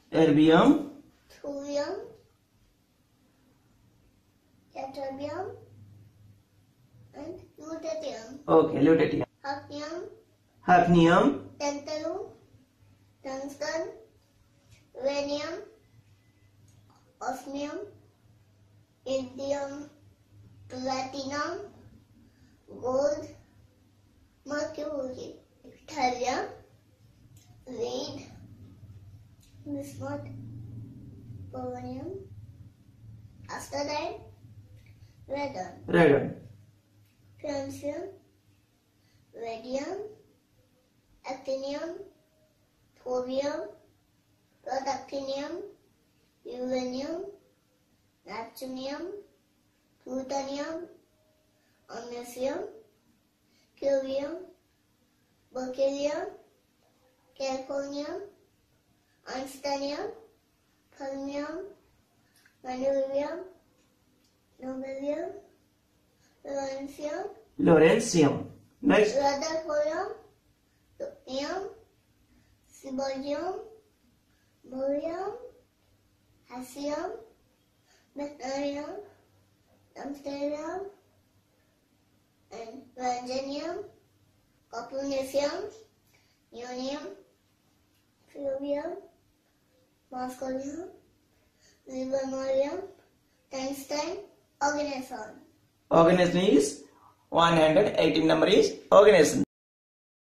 erbium, thulium, ytterbium, and lutetium. okay, lutetium, Hafnium, hafnium, tantalum, tungsten, uranium, osmium, indium, platinum, gold, mercury, thallium, lead, bismuth, polonium, astatine, radon, radon, francium, radium, actinium, thorium, protactinium, uranium, neptunium, plutonium, magnesium, curium, berkelium, californium, einsteinium, cadmium, vanadium, nobelium, lawrencium, lawrencium. Next, rutherfordium, lutetium, cesium, barium, hassium, metallium, tungstenium, and vanadium, copernicium, neonium, fluorium, moscovium, livermorium, tungsten, oganesson. organism is 118 number is organism.